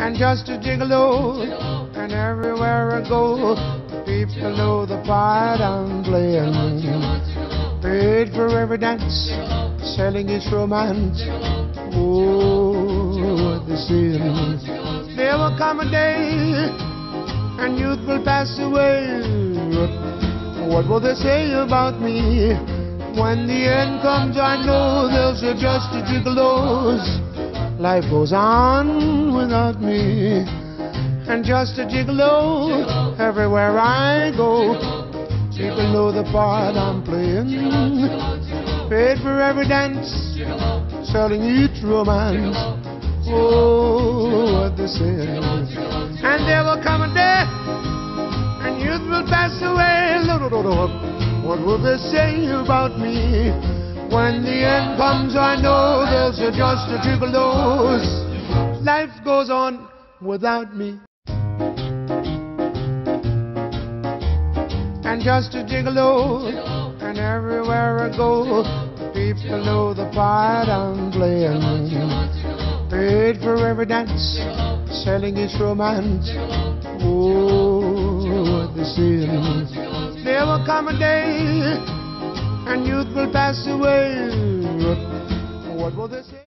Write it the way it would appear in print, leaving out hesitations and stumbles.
and just a gigolo. And everywhere I go, people know the part I'm playing. Paid for every dance, selling its romance. Oh, what the sin. There will come a day, and youth will pass away. What will they say about me? When the end comes, I know they'll say just a gigolos. Life goes on without me, and just a gigolo. Everywhere I go, people know the part I'm playing. Paid for every dance, selling each romance. Oh, what they say. And there will come a day, and youth will pass away. What will they say about me? When the end comes, I know they'll say just a gigolos. Life goes on without me, and just a gigolo. And everywhere I go, people know the part I'm playing. Paid for every dance, selling its romance. Oh, what the sin. There will come a day, and youth will pass away. What will they say?